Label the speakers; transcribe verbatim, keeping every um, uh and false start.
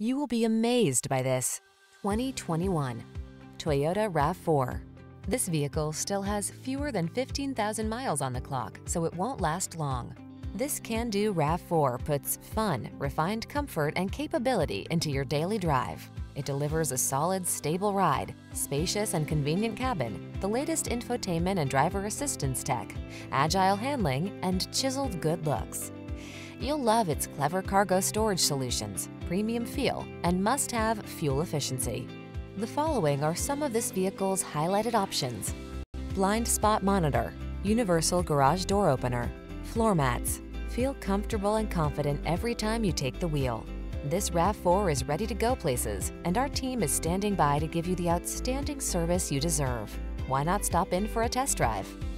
Speaker 1: You will be amazed by this twenty twenty-one Toyota RAV four. This vehicle still has fewer than fifteen thousand miles on the clock, so it won't last long. This can-do RAV four puts fun, refined comfort, and capability into your daily drive. It delivers a solid, stable ride, spacious and convenient cabin, the latest infotainment and driver assistance tech, agile handling, and chiseled good looks. You'll love its clever cargo storage solutions, premium feel, and must-have fuel efficiency. The following are some of this vehicle's highlighted options: blind spot monitor, universal garage door opener, floor mats. Feel comfortable and confident every time you take the wheel. This RAV four is ready to go places, and our team is standing by to give you the outstanding service you deserve. Why not stop in for a test drive?